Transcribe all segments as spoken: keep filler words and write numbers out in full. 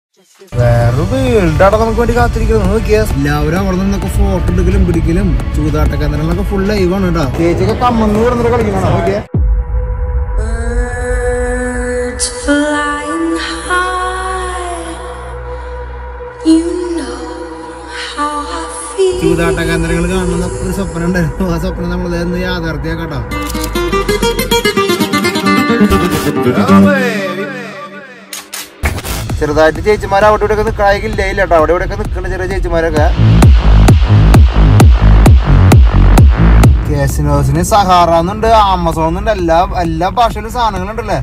വേറൊരു വീടാണ് നമുക്ക് വേണ്ടി കാത്തിരിക്കുന്നത്. നോക്കിയാ എല്ലാവരും അവിടെ നിന്നൊക്കെ ഫോട്ടോ എടുക്കലും പിടിക്കലും ചൂതാട്ട കേന്ദ്രങ്ങളൊക്കെ ഫുൾ ലൈവാണ് കേട്ടോ. ചേച്ചിയൊക്കെ കമ്മന്ന് കിടന്നിട്ട് കളിക്കണോ? നോക്കിയാ ചൂതാട്ട കേന്ദ്രങ്ങൾ കാണുന്ന ഒരു സ്വപ്നം ഉണ്ടായിരുന്നു. ആ സ്വപ്നം നമ്മൾ യാഥാർത്ഥ്യാക്കട്ടോ. ചെറുതായിട്ട് ചേച്ചിമാർ അവിടെ ഇവിടെ ഒക്കെ നിൽക്കണമെങ്കിൽ ഇല്ല കേട്ടോ. അവിടെ ഇവിടെ ഒക്കെ നിൽക്കുന്ന ചെറിയ ചേച്ചിമാരൊക്കെ കാസിനോസിന് സഹാറന്നുണ്ട്, ആമസോണുണ്ട്, എല്ലാ എല്ലാ ഭാഷയിലും സാധനങ്ങളുണ്ടല്ലേ.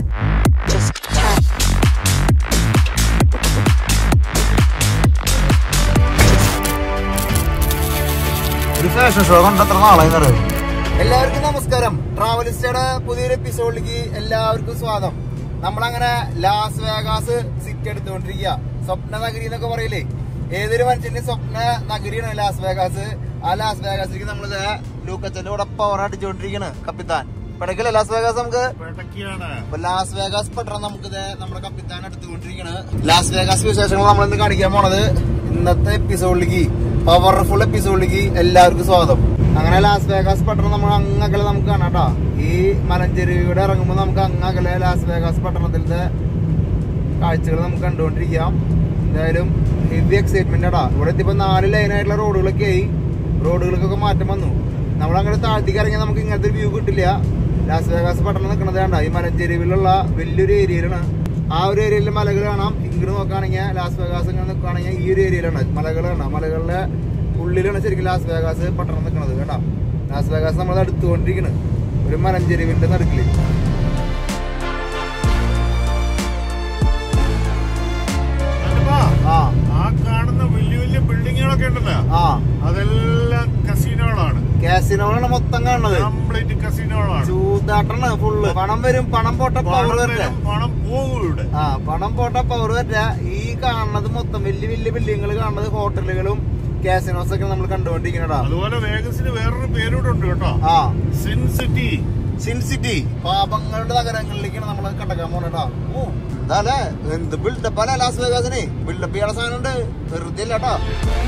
ഒരു ഫാഷൻ ഷോ കണ്ട് എത്ര നാളായി അറിയാം. എല്ലാവർക്കും നമസ്കാരം. ട്രാവലിസ്റ്റയുടെ പുതിയൊരു എപ്പിസോഡിലേക്ക് എല്ലാവർക്കും സ്വാഗതം. നമ്മളങ്ങനെ ലാസ് വേഗാസ് സിറ്റി എടുത്തുകൊണ്ടിരിക്കുക. സ്വപ്ന നഗരി എന്നൊക്കെ പറയില്ലേ, ഏതൊരു മനുഷ്യന്റെ സ്വപ്ന നഗരിയാണ് ലാസ് വേഗാസ്. ആ ലാസ് വേഗാസിലേക്ക് നമ്മള് ലൂക്കച്ചന്റെ കൂടെ പവർ അടിച്ചുകൊണ്ടിരിക്കുകയാണ് കപ്പിത്താൻ. പടക്കല്ലേ ലാസ് വേഗാസ്? നമുക്ക് ലാസ് വേഗാസ് പട്ടണം നമുക്ക് നമ്മുടെ കപ്പിത്താൻ എടുത്തുകൊണ്ടിരിക്കുകയാണ്. ലാസ് വേഗാസ് വിശേഷങ്ങൾ നമ്മളിന്ന് കാണിക്കാൻ പോണത് ഇന്നത്തെ എപ്പിസോഡിലേക്ക്, പവർഫുൾ എപ്പിസോഡിലേക്ക് എല്ലാവർക്കും സ്വാഗതം. അങ്ങനെ ലാസ് വേഗാസ് പട്ടണം നമ്മൾ അങ്ങകലെ നമുക്ക് കാണാം കേട്ടോ. ഈ മലഞ്ചെരുവിയുടെ ഇറങ്ങുമ്പോൾ നമുക്ക് അങ്ങകലെ ലാസ് വേഗാസ് പട്ടണത്തിലത്തെ കാഴ്ചകൾ നമുക്ക് കണ്ടുകൊണ്ടിരിക്കാം. എന്തായാലും ഹെവി എക്സൈറ്റ്മെന്റ് ആടാ. ഇവിടെ എത്തിയപ്പോൾ നാല് ലൈനായിട്ടുള്ള റോഡുകളൊക്കെ ആയി. റോഡുകൾക്കൊക്കെ മാറ്റം വന്നു. നമ്മളങ്ങനെ താഴ്ത്തിക്ക് ഇറങ്ങിയാൽ നമുക്ക് ഇങ്ങനത്തെ ഒരു വ്യൂ കിട്ടില്ല. ലാസ് വേഗാസ് പട്ടണം നിൽക്കുന്നത് വേണ്ട ഈ മലഞ്ചെരുവിലുള്ള വലിയൊരു ഏരിയയിലാണ്. ആ ഒരു ഏരിയയിലെ മലകൾ കാണാം. ഇങ്ങോട്ട് നോക്കുകയാണെങ്കിൽ ലാസ് വേഗാസ് ഇങ്ങനെ നിൽക്കുകയാണെങ്കിൽ ഈ ഒരു ഏരിയയിലാണ് മലകൾ കാണാം. മലകളുടെ ഉള്ളിലാണ് ശരിക്കും ലാസ് വേഗാസ് പട്ടണം നിൽക്കുന്നത് കേട്ടോ. ലാസ് വേഗാസ് നമ്മൾ അടുത്തുകൊണ്ടിരിക്കുന്നത് ഒരു മലഞ്ചെരുവിന്റെ നടുക്കില്. കാണുന്ന വലിയ വലിയ ബിൽഡിങ്ങുകളൊക്കെ ഉണ്ടല്ലോ, അതെല്ലാം കസിനോകളാണ്. കാസിനോകളാണ് മൊത്തം കാണുന്നത്. കംപ്ലീറ്റ് കസിനോകളാണ്. ചൂതാട്ടാണ് ഫുള്ള്. പണം വരും, പണം പോട്ട പവർ വരട്ടെ. പണം പോകും. ആ പണം പോട്ട പവർ വരട്ടെ. ഈ കാണുന്നത് മൊത്തം വലിയ വലിയ ബിൽഡിങ്ങുകൾ കാണുന്നത് ഹോട്ടലുകളും കാസിനോസ് ഒക്കെ നമ്മൾ കണ്ടുകൊണ്ടിരിക്കണടാ. അതുപോലെ വേഗസിന് വേറൊരു പേരൂടെ ഉണ്ട് കേട്ടോ. ആ സിൻ സിറ്റി. സിൻ സിറ്റി പാപങ്ങളുടെ നഗരങ്ങളിലേക്കാണ് നമ്മൾ കടക്കാൻ പോണേട്ടാ. ഓ എന്താല്ലേ എന്ത് ബിൽഡപ്പ് അല്ലേ ലാസ് വേഗാസിന്. ബിൽഡപ്പ് ചെയ്യാനുള്ള സാധനം ഉണ്ട്, വെറുതെ ഇല്ല കേട്ടോ.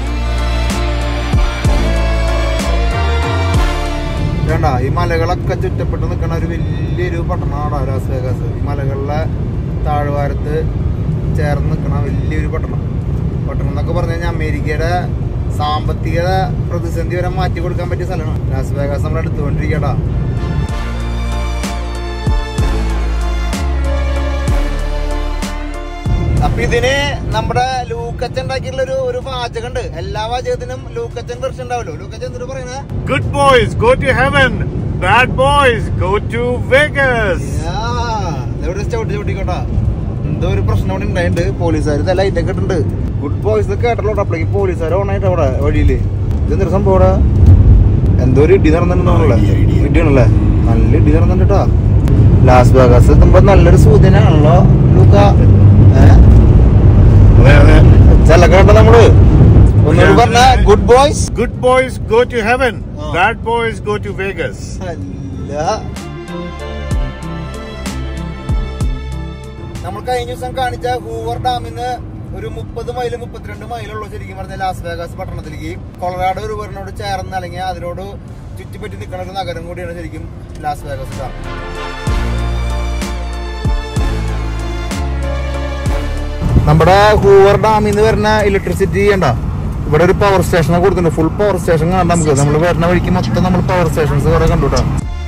വേണ്ട ഈ മലകളൊക്കെ ചുറ്റപ്പെട്ട് നിൽക്കണ ഒരു വലിയൊരു പട്ടണമാണോ ലാസ് വേഗാസ്. ഈ മലകളിലെ താഴ്വാരത്ത് ചേർന്ന് നിൽക്കണ വലിയൊരു പട്ടണം. പട്ടണം എന്നൊക്കെ പറഞ്ഞു കഴിഞ്ഞാൽ അമേരിക്കയുടെ സാമ്പത്തിക പ്രതിസന്ധി വരെ മാറ്റി കൊടുക്കാൻ പറ്റിയ സ്ഥലമാണ് ലാസ് വേഗാസ്. നമ്മൾ എടുത്തുകൊണ്ടിരിക്കട്ടാ. അപ്പൊ ഇതിന് നമ്മുടെ ലൂക്കച്ചൻ ഉണ്ടാക്കിയിട്ടുള്ള ഒരു ഒരു വാചകം ഉണ്ട്. എല്ലാ വാചകത്തിനും ലൂക്കച്ചൻ വെർഷൻ ഉണ്ടാവല്ലോ. ലൂക്കച്ചൻ എന്തിനാ പറയുന്നത്? Good boys go to heaven, bad boys go to Vegas. എവിടെ ചവിട്ടി ചവിട്ടിക്കോട്ടാ. എന്തോ ഒരു പ്രശ്നം അവിടെ ഉണ്ടായിട്ടുണ്ട്. പോലീസുകാർ ഇതെല്ലാം ലൈറ്റൊക്കെ ഇട്ടുണ്ട്. ഗുഡ് ബോയ്സ് കേട്ടല്ലോ. അപ്പോഴേക്ക് പോലീസുകാർ ഓണായിട്ട് അവിടെ വഴിയില് ഇതെന്തൊരു സംഭവം അവിടെ എന്തോ ഒരു ഇടി നടന്നിട്ടുണ്ടോന്നല്ലേ. ഇടിയാണല്ലേ, നല്ല ഇടി നടന്നിട്ടാ. ലാസ് വേഗാസ് എത്തുമ്പോ നല്ലൊരു സൂചനയാണല്ലോ ലൂക്ക. ചെല്ലക്കേണ്ട നമ്മള് ഒന്നുകൂടി പറഞ്ഞ good boys good boys go to heaven, bad boys go to Vegas. അല്ല നമ്മൾ കഴിഞ്ഞ ദിവസം കാണിച്ച ഹൂവർ ഡാമിന്ന് ഒരു മുപ്പത് മൈല് മുപ്പത്തിരണ്ട് മൈലുള്ളൂ ശരിക്കും പറഞ്ഞ ലാസ് വേഗാസ് പട്ടണത്തിലേക്ക്. കൊളറാഡോ റിവറിനോട് ചേർന്ന് അല്ലെങ്കിൽ അതിനോട് ചുറ്റിപ്പറ്റി നിൽക്കുന്ന ഒരു നഗരം കൂടിയാണ് ശരിക്കും ലാസ് വേഗാസ് ഡാം. നമ്മുടെ ഹൂവർ ഡാമിൽ നിന്ന് വരുന്ന ഇലക്ട്രിസിറ്റി കണ്ട ഇവിടെ ഒരു പവർ സ്റ്റേഷനൊക്കെ കൊടുത്തിട്ടുണ്ട്. ഫുൾ പവർ സ്റ്റേഷൻ കാണാം നമുക്ക്. നമ്മൾ വരുന്ന വഴിക്ക് മൊത്തം നമ്മൾ പവർ സ്റ്റേഷൻസ് കുറെ കണ്ടുട്ടോ.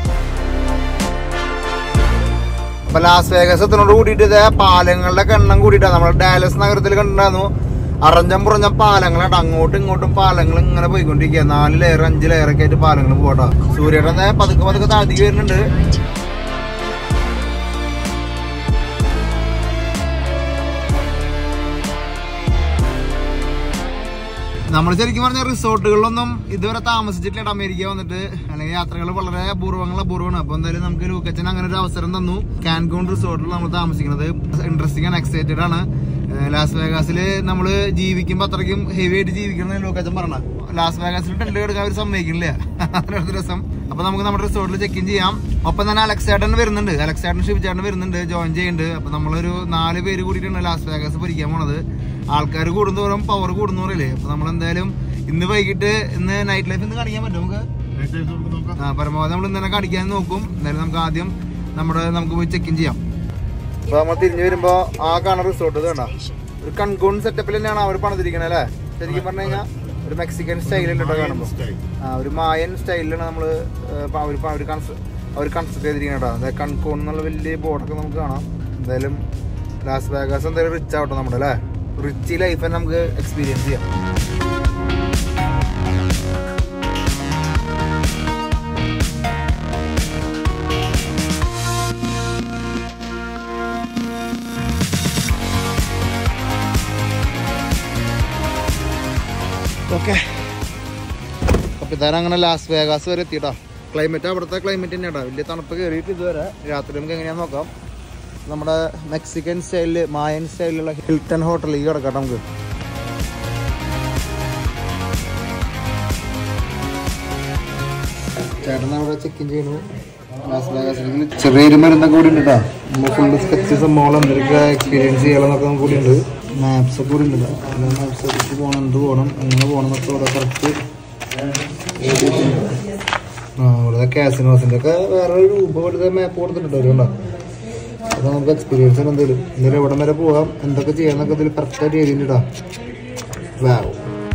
അപ്പൊ ലാസ് വേഗാസ് എത്തിനോട് കൂടിയിട്ട് ഇതേ പാലങ്ങളുടെ എണ്ണം കൂടിയിട്ടാണ്. നമ്മുടെ ഡാലസ് നഗരത്തിൽ കണ്ടിട്ടുണ്ടായിരുന്നു അറഞ്ചം പുറഞ്ഞ പാലങ്ങളാണ്. അങ്ങോട്ടും ഇങ്ങോട്ടും പാലങ്ങൾ ഇങ്ങനെ പോയിക്കൊണ്ടിരിക്കുക. നാല് ലെയർ അഞ്ച് ലെയറൊക്കെ ആയിട്ട് പാലങ്ങൾ പോകട്ടോ. സൂര്യയുടെ പതുക്കെ പതുക്കെ താഴ്ത്തിക്ക് വരുന്നുണ്ട്. നമ്മൾ ശരിക്കും പറഞ്ഞ റിസോർട്ടുകളിലൊന്നും ഇതുവരെ താമസിച്ചിട്ടില്ല അമേരിക്ക വന്നിട്ട്. അല്ലെങ്കിൽ യാത്രകൾ വളരെ അപൂർവങ്ങൾ അപൂർവമാണ്. അപ്പൊ എന്തായാലും നമുക്ക് ലൂക്കച്ചൻ അങ്ങനെ ഒരു അവസരം തന്നു. കാൻകൂൺ റിസോർട്ടിൽ നമ്മൾ താമസിക്കുന്നത്. ഇൻട്രസ്റ്റിംഗ് ആൻഡ് എക്സൈറ്റഡ് ആണ്. ലാസ് വേഗാസിൽ നമ്മള് ജീവിക്കുമ്പോ അത്രയ്ക്കും ഹെവി ആയിട്ട് ജീവിക്കണം ലോക്കച്ചൻ പറഞ്ഞ. ലാസ് വേഗാസിൽ ടെന്റ് എടുക്കാൻ അവർ സമ്മതിക്കണില്ല. അതിനടുത്ത ദിവസം അപ്പൊ നമുക്ക് നമ്മുടെ റിസോർട്ടിൽ ചെക്ക് ഇൻ ചെയ്യാം. ഒപ്പം തന്നെ അലക്സേട്ടൻ വരുന്നുണ്ട്, അലക്സേട്ടൻ ഷിവ്ചേട്ടൻ വരുന്നുണ്ട്, ജോയിൻ ചെയ്യുന്നുണ്ട്. അപ്പൊ നമ്മളൊരു നാല് പേര് കൂടിയിട്ടാണ് ലാസ് വേഗാസ് ഭരിക്കാൻ പോണത്. ആൾക്കാർ കൂടുന്തോറും പവർ കൂടുന്നോറല്ലേ. അപ്പൊ നമ്മളെന്തായാലും ഇന്ന് വൈകിട്ട് ഇന്ന് നൈറ്റ് ലൈഫ് ഇന്ന് കാണിക്കാൻ പറ്റും നമുക്ക്. ആ പരമാവധി നമ്മൾ ഇന്ന് തന്നെ കാണിക്കാൻ നോക്കും. എന്തായാലും നമുക്ക് ആദ്യം നമ്മുടെ നമുക്ക് പോയി ചെക്ക് ഇൻ ചെയ്യാം. അപ്പൊ നമ്മൾ തിരിഞ്ഞു വരുമ്പോ ആ കാണുന്ന റിസോർട്ട് വേണ്ട ഒരു കൺകൂൺ സെറ്റപ്പിൽ തന്നെയാണ് അവർ പണിതിരിക്കണേ അല്ലേ. ശരിക്കും പറഞ്ഞു കഴിഞ്ഞാൽ ഒരു മെക്സിക്കൻ സ്റ്റൈലുണ്ട് കാണുമ്പോ. ആ ഒരു മായൻ സ്റ്റൈലിലാണ് നമ്മള് അവർ അവർ കൺസ്ട്രക്ട് ചെയ്തിരിക്കണ കേട്ടോ. കൺകൂൺ എന്നുള്ള വലിയ ബോർഡൊക്കെ നമുക്ക് കാണാം. എന്തായാലും ലാസ് വേഗാസ് എന്തായാലും റിച്ച് ആവട്ടെ നമ്മുടെ അല്ലേ. റിച്ച് ലൈഫ് തന്നെ നമുക്ക് എക്സ്പീരിയൻസ് ചെയ്യാം. ഓക്കെ അപ്പൊ ഇതാരും അങ്ങനെ ലാസ് വേഗാസ് വരെ എത്തിയിട്ടാ. ക്ലൈമറ്റ് അവിടുത്തെ ക്ലൈമറ്റ് തന്നെയാ. വലിയ തണുപ്പ് കയറിയിട്ട് ഇതുവരെ. രാത്രി നമുക്ക് എങ്ങനെയാന്ന് നോക്കാം. നമ്മുടെ മെക്സിക്കൻ സ്റ്റൈലില് മായൻ സ്റ്റൈലിലുള്ള ഹിൽട്ടൺ ഹോട്ടലിൽ കിടക്കാം നമുക്ക്. ചേട്ടൻ അവിടെ ചെക്ക് ഇൻ ചെയ്യണു. ലാസ് വേഗാസിൽ ചെറിയൊരു മരുന്നൊക്കെ കൂടി ഉണ്ട് കേട്ടോ. നമ്മൾ ഫുള്ള് സ്കെച്ച് സംഭവങ്ങൾ എന്തൊക്കെ എക്സ്പീരിയൻസ് ചെയ്യാമെന്നൊക്കെ കൂടി ഉണ്ട്. മാപ്സ് ഒക്കെ കൂടി ഉണ്ട്. മാപ്സ് ഒക്കെ പോകണം, എന്ത് പോകണം, എങ്ങനെ പോകണം എന്നൊക്കെ ഇവിടെ കറക്റ്റ് ആ ഇവിടെ കാസിനോസിൻ്റെ ഒക്കെ വേറെ രൂപ കൊടുത്ത മാപ്പ് കൊടുത്തിട്ടുണ്ട് അവരുണ്ടോ. അപ്പൊ നമുക്ക് എക്സ്പീരിയൻസ് എന്തെങ്കിലും എന്തെങ്കിലും എവിടെ വരെ പോകാം, എന്തൊക്കെ ചെയ്യാന്നൊക്കെ ഇതിൽ കറക്റ്റായിട്ട് എഴുതിയിട്ടാ. വാവ്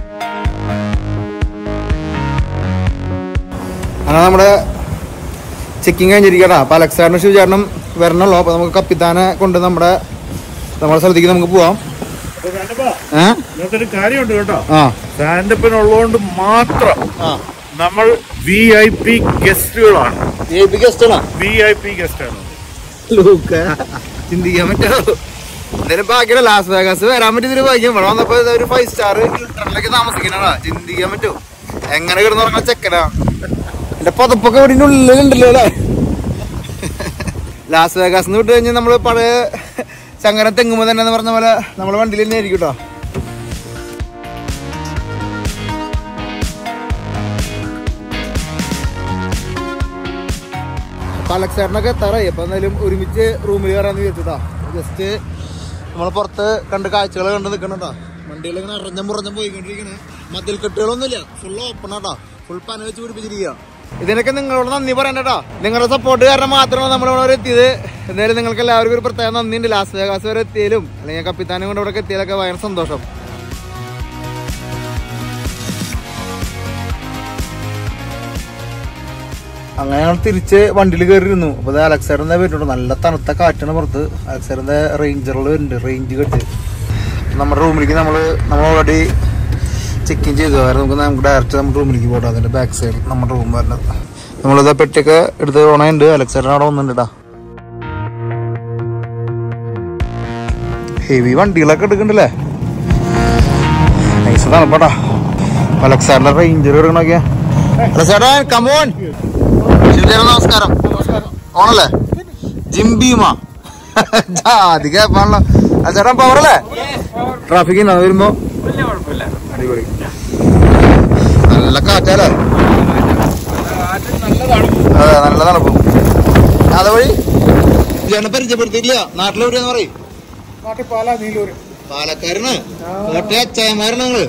അങ്ങനെ നമ്മുടെ ചെക്കിങ് കഴിഞ്ഞിരിക്കട്ടാ. അപ്പൊ അലക്സാണ്ടർ ശിവചേട്ടനും വരണല്ലോ. അപ്പൊ നമുക്ക് കപ്പിത്താനെ കൊണ്ട് നമ്മുടെ നമ്മുടെ സ്ഥലത്തേക്ക് നമുക്ക് പോവാം. ഒരു കാര്യമുണ്ട് കേട്ടോ. സ്റ്റാൻഡപ്പിനുള്ളതുകൊണ്ട് മാത്രം നമ്മൾ വി ഐ പി ഗസ്റ്റുകളാണ്. വി ഐ പി ഗസ്റ്റുകളാണ് വി ഐ പി ഗസ്റ്റാണ്. ചിന്തിക്കാൻ പറ്റുമോ? എന്തായാലും ബാക്കിയുള്ള ലാസ് വേഗാസ് വരാൻ പറ്റിയൊരു ഭാഗ്യം. ഇവിടെ വന്നപ്പോ ഒരു ഫൈവ് സ്റ്റാർ ഹിൽട്ടണിലൊക്കെ താമസിക്കണടാ. ചിന്തിക്കാൻ പറ്റുമോ? എങ്ങനെ കിടന്നുറങ്ങണ ചെക്കനാ. എന്റെ പതപ്പൊക്കെ ഇവിടെ ഉള്ളിലുണ്ടല്ലോ അല്ലേ. ലാസ് വേഗാസ് വിട്ട് കഴിഞ്ഞാൽ നമ്മള് പഴയ ചങ്ങര തെങ്ങുമ്പോ തന്നെ പറഞ്ഞ പോലെ നമ്മളെ വണ്ടിയിൽ തന്നെ ആയിരിക്കും കേട്ടോ. അപ്പൊ അലക്സാറിനൊക്കെ എത്താറായി. അപ്പൊ എന്തായാലും ഒരുമിച്ച് റൂമിൽ കയറാന്ന് വിചാരിച്ചിട്ടാ. ജസ്റ്റ് നമ്മളെ പുറത്ത് കണ്ട് കാഴ്ചകൾ കണ്ട് നിൽക്കണട്ടാ. വണ്ടികൾ ഇങ്ങനെ അറഞ്ഞം പുറഞ്ഞം പോയിക്കൊണ്ടിരിക്കണേ. മതിൽ കെട്ടുകളൊന്നുമില്ല, ഫുൾ ഓപ്പൺ ആട്ടാ. ഫുൾ പന വെച്ച് പിടിപ്പിച്ചിരിക്കുക. ഇതിനൊക്കെ നിങ്ങളോട് നന്ദി പറയണ്ടട്ടാ. നിങ്ങളുടെ സപ്പോർട്ട് കാരണം മാത്രമാണ് നമ്മളിവിടെ വരെ എത്തിയത്. എന്തായാലും നിങ്ങൾക്ക് എല്ലാവർക്കും ഒരു പ്രത്യേക നന്ദിയുണ്ട്. ലാസ് വേഗാസ് വരെ എത്തിയാലും അല്ലെങ്കിൽ കപ്പിത്താനും കൊണ്ട് ഇവിടെ എത്തിയാലൊക്കെ ഭയങ്കര സന്തോഷം. അങ്ങനെ ഞങ്ങൾ തിരിച്ച് വണ്ടിയിൽ കയറിയിരുന്നു. അപ്പൊ ഇത് അലക്സാറിന്റെ വരുന്നുണ്ട്. നല്ല തണുത്ത കാറ്റാണ് പുറത്ത്. അലക്സാറിന്റെ റേഞ്ചറുകൾ വരുന്നുണ്ട്, റേഞ്ച് കെട്ട്. നമ്മുടെ റൂമിലേക്ക് നമ്മള് നമ്മൾ ഓൾറെഡി ചെക്ക് ഇൻ ചെയ്തു. കാരണം നമുക്ക് നമുക്ക് ഡയറക്റ്റ് നമ്മുടെ റൂമിലേക്ക് പോകട്ടെ. അതിന്റെ ബാക്ക് സൈഡ് നമ്മുടെ റൂം വരുന്നത്. നമ്മളിത് പെട്ടിയൊക്കെ എടുത്ത് ഓണയുണ്ട്. അലക്സാറിന് അവിടെ വന്നിട്ടാ. ഹെവി വണ്ടികളൊക്കെ എടുക്കണ്ടല്ലേ. നൈസ് തണുപ്പാട്ടാ. അലക്സാറിന്റെ റേഞ്ചർ എടുക്കണോക്കിയാ. അലക്സാറാ കമോൺ. നമസ്കാരം. ഓണല്ലേ ജിംബിമാ ജാതിക്കാണല്ലോ. ചേട്ടാ പവറല്ലേ? ട്രാഫിക് വരുമ്പോ അടിപൊളി. നല്ല കാറ്റാലേ. അതെ നല്ല തണുപ്പും. അതുവഴി ചേട്ടനെ പരിചയപ്പെടുത്തിയില്ല. നാട്ടിലെവിടെയാന്ന് പറയും? പാലക്കാരന് കോട്ടയ അച്ചായന്മാരാണ് ഞങ്ങള്.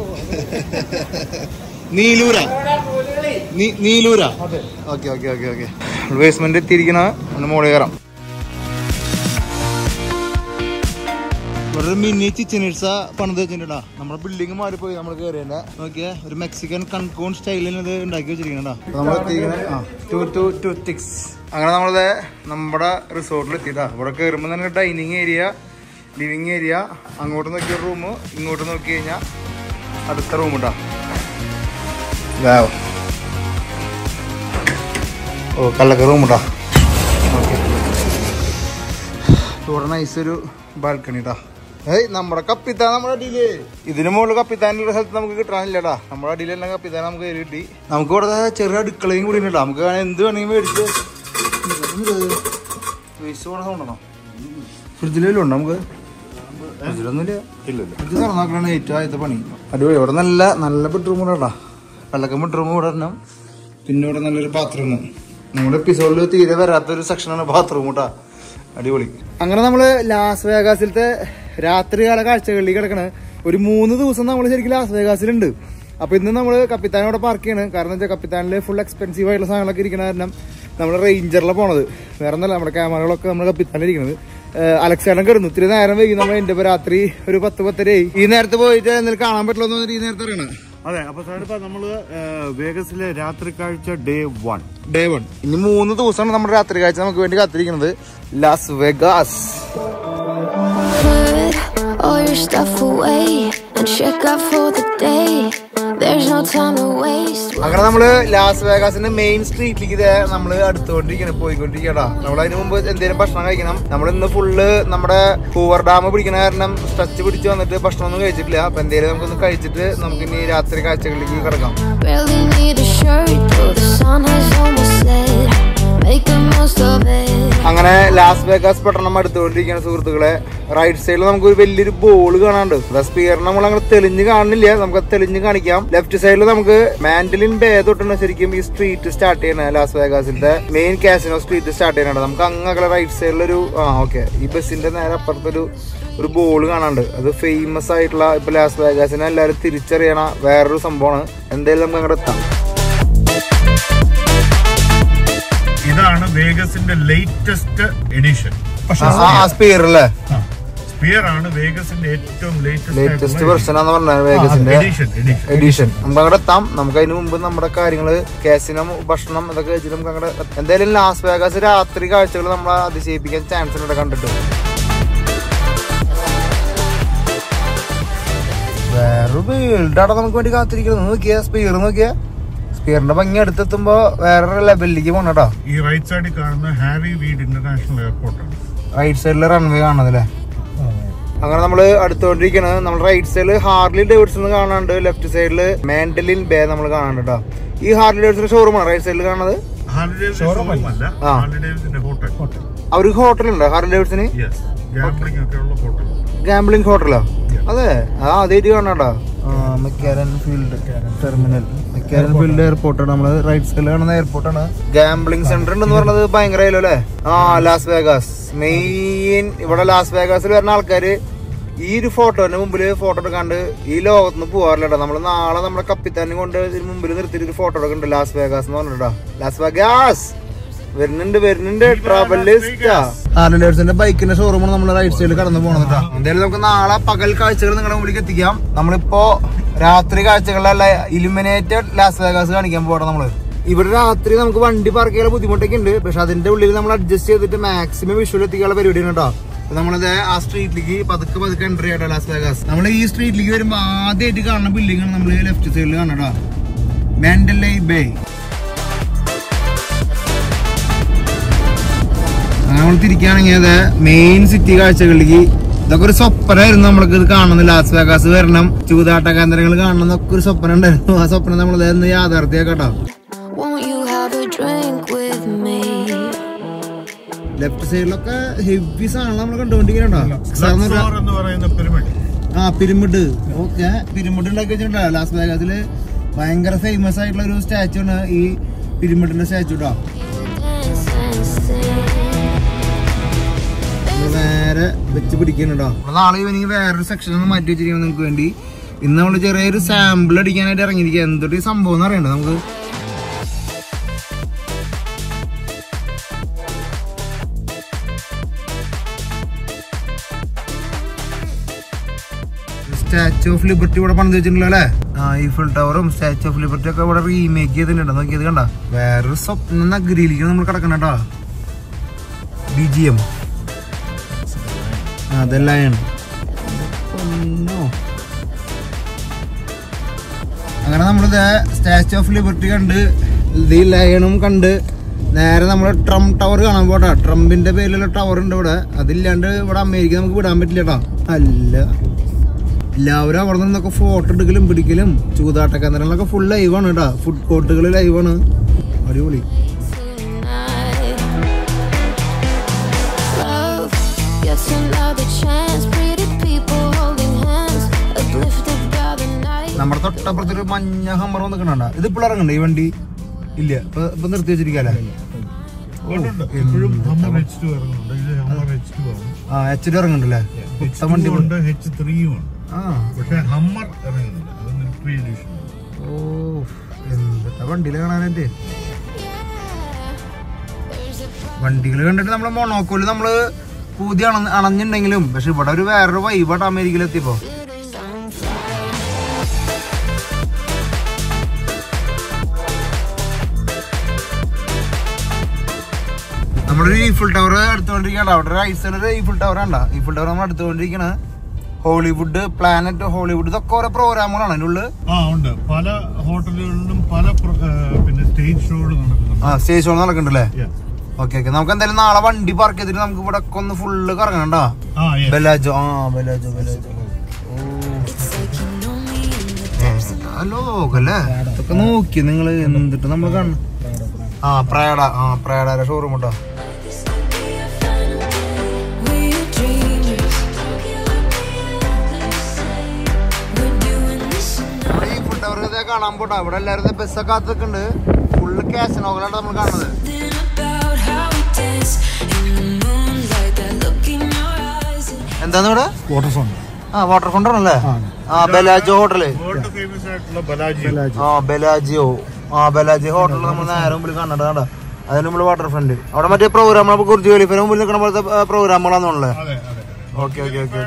നീലൂരാ നീലൂരാ okay okay okay okay. Basement എത്തിയിരിക്കണ മോളിൽ കയറാം. ഇവിടെ ഒരു മിനി ചിച്ചനിട്സ പണിത് വെച്ചിട്ടുണ്ടാ. നമ്മുടെ ബിൽഡിംഗ് മാറിപ്പോയി നമ്മൾ കയറിയല്ലേ. നോക്കിയാ ഒരു മെക്സിക്കൻ കൺകൂൺ സ്റ്റൈലിൽ ഇത് ഉണ്ടാക്കി വെച്ചിരിക്കണ. നമ്മൾ എത്തിക്കണേ ആ ടു ടു ടു സിക്സ്. അങ്ങനെ നമ്മളത് നമ്മുടെ റിസോർട്ടിൽ എത്തിയിട്ടാ. ഇവിടെ കയറുമ്പോൾ തന്നെ ഡൈനിങ് ഏരിയ, ലിവിങ് ഏരിയ, അങ്ങോട്ട് നോക്കിയ റൂം, ഇങ്ങോട്ട് നോക്കി കഴിഞ്ഞാൽ അടുത്ത റൂം ഉണ്ടാ. ഓ കല്ലൊക്കെ റൂം ഉണ്ടാ. ഓക്കെ ഇവിടെ നൈസൊരു ബാൽക്കണി ട്ടാ. ഏയ് നമ്മുടെ കപ്പിത്താൻ നമ്മുടെ അടിയില്. ഇതിന് മുകളിൽ കപ്പിത്താനുള്ള സ്ഥലത്ത് നമുക്ക് കിട്ടാനില്ലടാ. നമ്മുടെ അടിയിലെല്ലാം കപ്പിത്താൻ നമുക്ക് കയറി കിട്ടി. നമുക്ക് ഇവിടെ ചെറിയ അടുക്കളയും കൂടി ഉണ്ട്. നമുക്ക് എന്ത് വേണമെങ്കിൽ മേടിച്ച് വേസ്റ്റ് പോണ സൗണ്ടാണോ? ഫ്രിഡ്ജിലും ഉണ്ട് നമുക്ക്. ഫ്രിഡ്ജിലൊന്നുമില്ല. ഫ്രിഡ്ജ് തുറന്നാക്കലാണ് ഏറ്റവും ആദ്യത്തെ പണി. അടിപൊളി. ഇവിടെ നല്ല നല്ല ബെഡ്റൂം കൂടെ ഇടാ. പല്ലക്കം ബെഡ്റൂം കൂടെ ഇടണം. പിന്നെ ഇവിടെ നല്ലൊരു ബാത്റൂം. നമ്മുടെ എപ്പിസോഡിൽ തീരെ വരാത്തൊരു സെക്ഷനാണ് ബാത്റൂം കൂട്ടാ. അടിപൊളി. അങ്ങനെ നമ്മള് ലാസ് വേഗാസിലത്തെ രാത്രികാല കാഴ്ചകളിൽ കിടക്കണ ഒരു മൂന്ന് ദിവസം നമ്മൾ ശരിക്കും ലാസ് വേഗാസിലുണ്ട്. അപ്പൊ ഇന്ന് നമ്മള് കപ്പിത്താനോടെ പാർക്ക് ചെയ്യണം. കാരണം എന്താ വെച്ചാൽ കപ്പിത്താനില് ഫുൾ എക്സ്പെൻസീവ് ആയിട്ടുള്ള സാധനങ്ങളൊക്കെ ഇരിക്കണ കാരണം നമ്മള് റേഞ്ചറിലാണ് പോണത്. വേറെ ഒന്നല്ല, നമ്മുടെ ക്യാമറകളൊക്കെ നമ്മൾ കപ്പിത്താനിരിക്കുന്നത്. അലക്സാണ്ടർ കിടന്നു. ഇത്തിരി നേരം വൈകി നമ്മൾ എന്റെ രാത്രി ഒരു പത്ത് പത്തരയായി. ഈ നേരത്തെ പോയിട്ട് എന്തെങ്കിലും കാണാൻ പറ്റുള്ളൂ എന്ന് ഈ നേരത്തെ അറിയണം. അതെ. അപ്പൊ സാറിപ്പോ നമ്മള് വേഗസിലെ രാത്രി കാഴ്ച ഡേ വൺ ഡേ വൺ ഇനി മൂന്ന് ദിവസമാണ് നമ്മുടെ രാത്രി കാഴ്ച നമുക്ക് വേണ്ടി കാത്തിരിക്കുന്നത് Las Vegas. All your stuff away and check out for the day. There's no time to waste. അങ്ങനെ നമ്മള് ലാസ് വേഗാസിന്റെ മെയിൻ സ്ട്രീറ്റിലേക്ക് നമ്മള് അടുത്തുകൊണ്ടിരിക്കണം, പോയിക്കൊണ്ടിരിക്കടാ. നമ്മൾ അതിന് മുമ്പ് എന്തെങ്കിലും ഭക്ഷണം കഴിക്കണം. നമ്മൾ ഇന്ന് ഫുള്ള് നമ്മുടെ ഹൂവർ ഡാം പിടിക്കുന്ന കാരണം സ്ട്രെച്ച് പിടിച്ച് വന്നിട്ട് ഭക്ഷണം ഒന്നും കഴിച്ചിട്ടില്ല. അപ്പൊ എന്തെങ്കിലും നമുക്കൊന്ന് കഴിച്ചിട്ട് നമുക്ക് ഇനി രാത്രി കാഴ്ചകളിലേക്ക് കിടക്കാം. Barely need a shirt though the sun has almost set. Make the most of it. അങ്ങനെ ലാസ് വേഗാസ് പട്ടണം അടുത്തുകൊണ്ടിരിക്കുന്ന സുഹൃത്തുക്കളെ, റൈറ്റ് സൈഡിൽ നമുക്ക് ഒരു വലിയൊരു ബോൾ കാണാനുണ്ട്. സ്പിയറിന് നമ്മൾ അങ്ങനെ തെളിഞ്ഞ് കാണുന്നില്ല, നമുക്ക് തെളിഞ്ഞ് കാണിക്കാം. ലെഫ്റ്റ് സൈഡിൽ നമുക്ക് മാൻഡലിൻ ബേ തൊട്ടാണ് ശരിക്കും ഈ സ്ട്രീറ്റ് സ്റ്റാർട്ട് ചെയ്യണത്. ലാസ് വേഗാസിന്റെ മെയിൻ കാസിനോ സ്ട്രീറ്റ് സ്റ്റാർട്ട് ചെയ്യണത്. നമുക്ക് അങ്ങനെ റൈറ്റ് സൈഡിലൊരു ആ ഓക്കെ ഈ ബസ്സിന്റെ നേരെ അപ്പുറത്തൊരു ഒരു ബോൾ കാണാനുണ്ട്. അത് ഫേമസ് ആയിട്ടുള്ള ഇപ്പൊ ലാസ് വേഗാസിനെ എല്ലാവരും തിരിച്ചറിയണ വേറൊരു സംഭവമാണ്. എന്തായാലും നമുക്ക് അങ്ങോട്ട് എത്താം. ഇതാണ് വേഗസിന്റെ ലേറ്റസ്റ്റ് എഡിഷൻ. സ്പിയർ അല്ലേ? സ്പിയർ ആണ് വേഗസിന്റെ ഏറ്റവും ലേറ്റസ്റ്റ് വെർഷൻ ആണെന്ന് പറഞ്ഞത്. വേഗസിന്റെ എഡിഷൻ. നമുക്ക് അങ്ങോട്ട് എത്താം. നമുക്ക് അതിന് മുമ്പ് നമ്മുടെ കാര്യങ്ങള് കാസിനും ഭക്ഷണം ഇതൊക്കെ വെച്ചിട്ട് നമുക്ക് അങ്ങോട്ട് എന്തായാലും ലാസ് വേഗാസ് രാത്രി കാഴ്ചകൾ നമ്മളെ അതിശയിപ്പിക്കാൻ ചാൻസ് ഉണ്ട് കണ്ടിട്ട്. വേറൊരു വേൾഡാണ് നമുക്ക് വേണ്ടി കാത്തിരിക്കുന്നത്. നോക്കിയാ സ്പിയർ, നോക്കിയാ സ്പിയറിന്റെ ഭംഗി അടുത്തെത്തുമ്പോ വേറൊരു ലെവലിലേക്ക് പോണട്ടോ. ഈ റൈറ്റ് സൈഡിൽ കാണുന്ന ഹാരി വീഡ് ഇന്റർനാഷണൽ എയർപോർട്ടാണ്. റൈറ്റ് സൈഡില് റൺവേ കാണുന്നതല്ലേ? അങ്ങനെ നമ്മള് അടുത്തോണ്ടിരിക്കണത് നമ്മൾ റൈറ്റ് സൈഡില് ഹാർലി ഡേവിഡ്സൺ കാണാനുണ്ട്. ലെഫ്റ്റ് സൈഡില് മാൻഡലിൻ ബേ നമ്മൾ കാണാനുണ്ട് കേട്ടോ. ഈ ഹാർലി ഡേവിഡ്സന്റെ ഷോറൂമാണ് റൈറ്റ് സൈഡിൽ കാണുന്നത്. അവർക്ക് ഹോട്ടലുണ്ടോ ഹാർലി ഡേവിഡ്സന്? ഗാംബ്ലിംഗ് ഹോട്ടലോ? അതെ, ആ ആദ്യമായിട്ട് കാണാട്ടോ. McCarran field terminal, McCarran field എയർപോർട്ടാണ് നമ്മള് റൈറ്റ് സൈഡിൽ കാണുന്ന എയർപോർട്ടാണ്. ഗാംബ്ലിംഗ് സെന്റർ ഉണ്ടെന്ന് പറഞ്ഞത് ഭയങ്കര ആയല്ലോ അല്ലെ? ആ ലാസ് വേഗാസ് മെയിൻ. ഇവിടെ ലാസ് വേഗാസിൽ വരുന്ന ആൾക്കാര് ഈ ഒരു ഫോട്ടോന്റെ മുമ്പില് ഫോട്ടോ എടുക്കാണ്ട് ഈ ലോകത്തുനിന്ന് പോവാറില്ല കേട്ടോ. നമ്മള് നാളെ നമ്മുടെ കപ്പിത്താനെ കൊണ്ട് ഇതിന് മുമ്പിൽ നിർത്തിയിട്ട് ഒരു ഫോട്ടോ എടുക്കുന്നുണ്ട് ലാസ് വേഗാസ് എന്ന് പറഞ്ഞിട്ടാ. ലാസ് വേഗാസ് വരുന്നുണ്ട് വരുന്നുണ്ട് ട്രാവലിസ്റ്റ്. ഹാർലി ഡേവിഡ്സന്റെ ബൈക്കിന്റെ ഷോറൂമാണ് നമ്മൾ റൈറ്റ് സൈഡിൽ കടന്നു പോകണത്. എന്തായാലും നമുക്ക് നാളെ പകൽ കാഴ്ചകൾ നിങ്ങളുടെ മുമ്പിലേക്ക് എത്തിക്കാം. നമ്മളിപ്പോ രാത്രി കാഴ്ചകളിലല്ല ഇലുമിനേറ്റഡ് ലാസ് വേഗാസ് കാണിക്കാൻ പോകണം നമ്മള്. ഇവിടെ രാത്രി നമുക്ക് വണ്ടി പാർക്ക് ചെയ്യാൻ ബുദ്ധിമുട്ടൊക്കെ ഉണ്ട്. പക്ഷെ അതിന്റെ ഉള്ളിൽ നമ്മൾ അഡ്ജസ്റ്റ് ചെയ്തിട്ട് മാക്സിമം വിഷ്വൽ എത്തിക്കാനുള്ള പരിപാടിയാണ് കേട്ടോ. നമ്മളത് ആ സ്ട്രീറ്റിലേക്ക് പതുക്കെ പതുക്കെ എൻട്രി ചെയ്യട്ടോ ലാസ് വേഗാസ്. നമ്മൾ ഈ സ്ട്രീറ്റിലേക്ക് വരുമ്പോ ആദ്യമായിട്ട് കാണുന്ന ബിൽഡിംഗ് ആണ് നമ്മൾ ലെഫ്റ്റ് സൈഡിൽ കാണട്ടോ, മാൻഡലൈ ബേ. നമ്മൾ തിരിക്കുകയാണെങ്കിൽ അത് മെയിൻ സിറ്റി കാഴ്ചകളിലേക്ക്. ഇതൊക്കെ ഒരു സ്വപ്നമായിരുന്നു നമ്മൾക്ക് ഇത് കാണുന്നത്. ലാസ് വേഗാസ് വരണം, ചൂതാട്ട കേന്ദ്രങ്ങൾ കാണണം എന്നൊക്കെ ഒരു സ്വപ്നം ഉണ്ടായിരുന്നു. ആ സ്വപ്നം നമ്മൾ യാഥാർത്ഥ്യമാക്കട്ടോ. ലെഫ്റ്റ് സൈഡിലൊക്കെ ഹെവി സാധനങ്ങൾ നമ്മൾ കണ്ടുകൊണ്ടിരിക്കണോ. ആ പിരമിഡ്, ഓക്കെ പിരമിഡ് ഉണ്ടാക്കി വെച്ചിട്ടുണ്ടോ ലാസ് വേഗാസില്. ഭയങ്കര ഫേമസ് ആയിട്ടുള്ള ഒരു സ്റ്റാച്ചു ആണ് ഈ പിരമിഡിന്റെ സ്റ്റാച്ചു കേട്ടോ. നേരെ വെച്ച് പിടിക്കുന്നുണ്ടോ. നാളെ ഈവനിങ് വേറൊരു സെക്ഷൻ ഒന്ന് മാറ്റി വെച്ചിരിക്കണം നിങ്ങൾക്ക് വേണ്ടി. ഇന്ന് നമ്മള് ചെറിയൊരു സാമ്പിൾ അടിക്കാനായിട്ട് ഇറങ്ങിയിരിക്കുക. എന്തൊരു സംഭവം എന്ന് അറിയണ്ട നമുക്ക്. സ്റ്റാച്ചു ഓഫ് ലിബർട്ടി ഇവിടെ പണിത് വെച്ചിട്ടുണ്ടല്ലോ അല്ലെ? ആ ഈഫിൾ ടവറും സ്റ്റാച്ചു ഓഫ് ലിബർട്ടി ഒക്കെ ഇവിടെ റീമേക്ക് ചെയ്തിട്ടുണ്ട്. നോക്കിയത് കണ്ട വേറൊരു സ്വപ്നം നഗരിയിലേക്ക് നമ്മൾ കിടക്കണം കേട്ടോ. ബി ജി എം അതെല്ലാം. അങ്ങനെ നമ്മളിത് സ്റ്റാച്ചു ഓഫ് ലിബർട്ടി കണ്ട് ദി ലയണും കണ്ട് നേരെ നമ്മള് ട്രംപ് ടവർ കാണാൻ പോട്ടാ. ട്രംപിന്റെ പേരിലുള്ള ടവർ ഉണ്ട് ഇവിടെ. അതില്ലാണ്ട് ഇവിടെ അമേരിക്ക നമുക്ക് വിടാൻ പറ്റില്ല കേട്ടോ. അല്ല, എല്ലാവരും അവിടെ നിന്നൊക്കെ ഫോട്ടോ എടുക്കലും പിടിക്കലും ചൂതാട്ട കേന്ദ്രങ്ങളൊക്കെ ഫുൾ ലൈവാണ് കേട്ടോ. ഫുഡ് കോർട്ടുകൾ ലൈവാണ്. അടിപൊളി. Another chance, pretty people. നമ്മുടെ തൊട്ടപ്പുറത്തൊരു മഞ്ഞ ഹമ്മർ വന്നിക്കണ. ഇത് ഇപ്പോൾ ഇറങ്ങണ്ട ഈ വണ്ടി? ഇല്ല, ഇപ്പൊ ഇപ്പൊ നിർത്തി വെച്ചിരിക്കല്ലേ. ആ എച്ച് ഡി ഇറങ്ങണ്ടല്ലേ. വണ്ടി ഓ എന്താ വണ്ടിയില് കാണാനായിട്ട്. വണ്ടികൾ കണ്ടിട്ട് നമ്മള് മൊണോക്കോല് നമ്മള് പൂതി അണ അണഞ്ഞിട്ടുണ്ടെങ്കിലും പക്ഷെ ഇവിടെ ഒരു വേറൊരു വൈബാട്ട് അമേരിക്കയിലെത്തിയപ്പോ. നമ്മളൊരു ഈഫിൾ ടവർ എടുത്തുകൊണ്ടിരിക്കണ്ട. അവിടെ ഒരു ഐസൊരു ഈഫിൾ ടവർ ഉണ്ട. ഈഫിൾ ടവർ നമ്മൾ എടുത്തുകൊണ്ടിരിക്കണ ഹോളിവുഡ്, പ്ലാനറ്റ് ഹോളിവുഡ്, ഇതൊക്കെ ഓരോ പ്രോഗ്രാമുകളാണ് അതിൻ്റെ ഉള്ളിൽ. പല ഹോട്ടലുകളിലും പല പിന്നെ സ്റ്റേജ് ഷോകൾ നടക്കുന്നുണ്ട്. ആ സ്റ്റേജ് ഷോ നടക്കുന്നുണ്ടല്ലേ. ഓക്കെ ഓക്കെ നമുക്ക് എന്തായാലും നാളെ വണ്ടി പാർക്ക് ചെയ്തിട്ട് നമുക്ക് ഇവിടെ ഒന്ന് ഫുള്ള് കറങ്ങണ്ട. ബെലാജോ. ആ ബെലാജോ ബെലാജോ ലോകല്ലേ. ഇതൊക്കെ നോക്കി നിങ്ങള് എന്നിട്ട് നമ്മൾ കാണണം. ആ പ്രേഡ. ആ പ്രേഡയുടെ ഷോറൂം കേട്ടോ. ഈ ഫുഡ് അവർ കാണാൻ പോട്ടോ. ഇവിടെ എല്ലാവരും ബസ്സൊക്കെ കാത്തുണ്ട്. ഫുള്ള് കാസിനോകളാണ് നമ്മൾ കാണുന്നത്. എന്താണ് ഇവിടെ? Water front. ആ വാട്ടർ ഫ്രണ്ട് ആണല്ലേ. ആ ബെലാജോ ഹോട്ടല്. ആ ബെലാജിയോ. ആ ബെലാജി ഹോട്ടലിൽ നമ്മൾ നേരെ മുമ്പിൽ കാണണ്ട. കണ്ട അതിന് മുമ്പിൽ വാട്ടർ ഫ്രണ്ട്. അവിടെ മറ്റേ പ്രോഗ്രാം കുറിച്ച് വെളിപ്പിന് മുമ്പിൽ നിൽക്കണ പോലത്തെ പ്രോഗ്രാമുകളാണല്ലേ. ഓക്കെ ഓക്കെ ഓക്കെ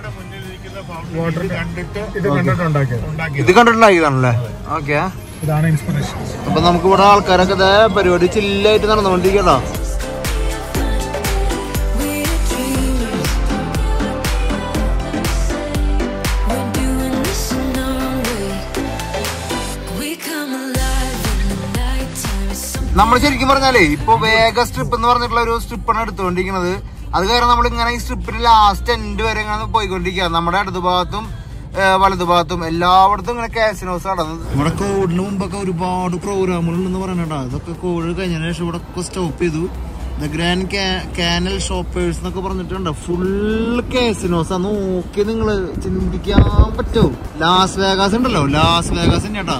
ഇത് കണ്ടിട്ടുണ്ടാക്കിയതാണല്ലേ. ഓക്കെ അപ്പൊ നമുക്ക് ഇവിടെ ആൾക്കാരൊക്കെ ഇതേ പരിപാടി ചില്ലായിട്ട് നടന്നുകൊണ്ടിരിക്കട്ടോ. നമ്മൾ ശരിക്കും പറഞ്ഞാലേ ഇപ്പൊ വേഗ സ്ട്രിപ്പ് എന്ന് പറഞ്ഞിട്ടുള്ള ഒരു സ്ട്രിപ്പാണ് എടുത്തുകൊണ്ടിരിക്കുന്നത്. അത് കാരണം നമ്മൾ ഇങ്ങനെ ഈ സ്ട്രിപ്പിന് ലാസ്റ്റ് എൻഡ് വരെ ഇങ്ങനെ പോയിക്കൊണ്ടിരിക്കുക. നമ്മുടെ ഇടതു ഭാഗത്തും വലതു ഭാഗത്തും എല്ലായിടത്തും ഇങ്ങനെ കാസിനോസ് നടന്നത്. ഇവിടെ കോവിഡിന് മുമ്പൊക്കെ ഒരുപാട് പ്രോഗ്രാമുകൾ ഉണ്ടെന്ന് പറയണ. ഇതൊക്കെ കോവിഡ് കഴിഞ്ഞതിന് ശേഷം ഇവിടെ ഒക്കെ സ്റ്റോപ്പ് ചെയ്തു. ദ ഗ്രാൻഡ് കാനൽ ഷോപ്പേഴ്സ് എന്നൊക്കെ പറഞ്ഞിട്ടുണ്ട്. ഫുള്ള് കാസിനോസാ. നോക്കി നിങ്ങള് ചിന്തിക്കാൻ പറ്റുമോ? ലാസ് വേഗാസ് ഉണ്ടല്ലോ, ലാസ് വേഗാസ് തന്നെയാട്ടാ.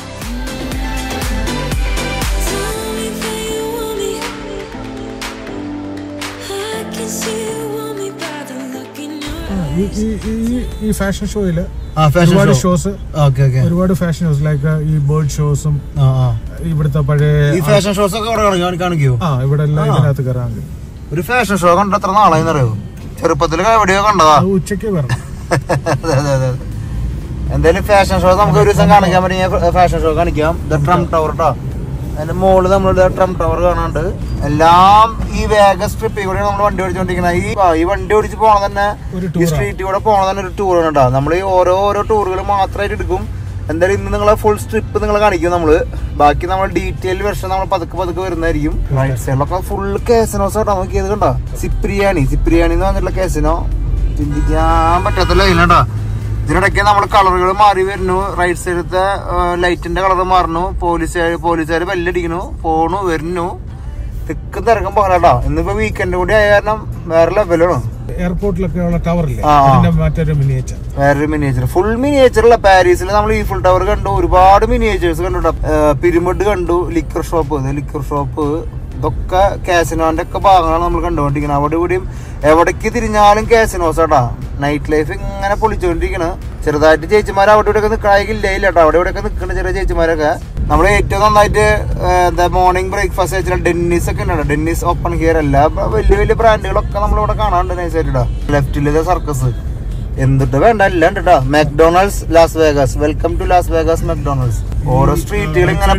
ഈ ഫാഷൻ ഷോയില് ഒരുപാട് ഷോസ്, ഒരുപാട് ഫാഷൻ ഷോസ് ലൈക്ക് ഈ ബേർഡ് ഷോസും ഇവിടുത്തെ പഴയ ഫാഷൻ ഷോസ് ഒക്കെ കാണിക്കോ? ആ ഇവിടെ എല്ലാം ഇതിനകത്ത് കയറാൻ. ഒരു ഫാഷൻ ഷോ കണ്ട എത്ര നാളായി അറിയോ? ചെറുപ്പത്തിൽ എവിടെയോ കണ്ടതാ. ഉച്ചക്ക് വരണം. അതെ അതെ അതെ. എന്തായാലും ഫാഷൻ ഷോ നമുക്ക് ഒരു ദിവസം കാണിക്കാൻ പറ്റിയ ഫാഷൻ ഷോ കാണിക്കാം. ദ ട്രം ടവർ കേട്ടോ. അതിന്റെ മുകളിൽ നമ്മളുടെ ട്രം ടവർ കാണാണ്ട് എല്ലാം ഈ വേഗ സ്ട്രിപ്പ് ഇവിടെ നമ്മൾ വണ്ടി ഓടിച്ചോണ്ടിരിക്കുന്നത്. ഈ ഈ വണ്ടി ഓടിച്ച് പോണ തന്നെ ഈ സ്ട്രീറ്റ് കൂടെ പോണ തന്നെ ഒരു ടൂർ ആണ് കേട്ടോ. നമ്മൾ ഈ ഓരോ ഓരോ ടൂറുകൾ മാത്രമായിട്ട് എടുക്കും. എന്തായാലും ഇന്ന് നിങ്ങളെ ഫുൾ സ്ട്രിപ്പ് നിങ്ങളെ കാണിക്കും നമ്മള്. ബാക്കി നമ്മൾ ഡീറ്റെയിൽ വെർഷൻ നമ്മൾ പതുക്കെ പതുക്കെ വരുന്നതായിരിക്കും. റൈറ്റ് സൈഡിലൊക്കെ ഫുൾ കാസിനോസ് കേട്ടോ. നോക്കിയത് കണ്ടോ? സിപ്രിയാനി. സിപ്രിയാനി എന്ന് പറഞ്ഞിട്ടുള്ള കാസിനോ ചിന്തിക്കാൻ പറ്റാത്ത ലൈനാട്ടോ. ഇതിനിടയ്ക്ക് നമ്മൾ കളറുകൾ മാറി വരുന്നു. റൈറ്റ് സൈഡത്തെ ലൈറ്റിന്റെ കളർ മാറുന്നു. പോലീസുകാർ പോലീസുകാർ ബെല്ലടിക്കുന്നു. പോണു വരുന്നു. തിക്കും തിരക്കും പോകലാട്ടോ. ഇന്നിപ്പോ വീക്കെൻഡ് കൂടി ആയ കാരണം വേറെ ലെവലാണ്. എയർപോർട്ടിലൊക്കെ ഉള്ള ടവറില്ലേ, മറ്റൊരു മിനിയേച്ചർ, വേറൊരു മിനിയേച്ചർ, ഫുൾ മിനിയേച്ചറുള്ള. പാരീസിൽ നമ്മൾ ഈഫിൾ ടവർ കണ്ടു, ഒരുപാട് മിനിയേച്ചേഴ്സ് കണ്ടു. പിരമിഡ് കണ്ടു, ലിക്വർ ഷോപ്പ്, ലിക്വർ ഷോപ്പ്, ഇതൊക്കെ കാസിനോന്റെ ഒക്കെ ഭാഗങ്ങളാണ് നമ്മൾ കണ്ടുകൊണ്ടിരിക്കുന്നത്. അവിടെ ഇവിടെയും എവിടേക്ക് തിരിഞ്ഞാലും കാസിനോസ് കേട്ടാ. നൈറ്റ് ലൈഫ് ഇങ്ങനെ പൊളിച്ചുകൊണ്ടിരിക്കണ്. ചെറുതായിട്ട് ചേച്ചിമാർ അവിടെ ഇവിടെ ഒക്കെ നിൽക്കണമെങ്കിൽ ഇല്ല കേട്ടോ. അവിടെ ഇവിടെ ഒക്കെ നിൽക്കുന്ന ചെറിയ ചേച്ചിമാരൊക്കെ നമ്മൾ ഏറ്റവും നന്നായിട്ട് എന്താ മോർണിംഗ് ബ്രേക്ക്ഫാസ്റ്റ് കഴിച്ചാൽ ഡെന്നിസ് ഒക്കെ ഉണ്ട്. ഡെന്നിസ് ഓപ്പൺ ഹിയർ എല്ലാ വലിയ വലിയ ബ്രാൻഡുകളൊക്കെ നമ്മളിവിടെ കാണാറുണ്ട് നൈസായിട്ടാ. ലെഫ്റ്റിലെ സർക്കസ് എന്തിട്ട് വേണ്ട എല്ലാം ഉണ്ട് കേട്ടോ. McDonald's Las Vegas. Welcome to Las Vegas McDonald's. ഓരോ സ്ട്രീറ്റുകൾ ഇങ്ങനെ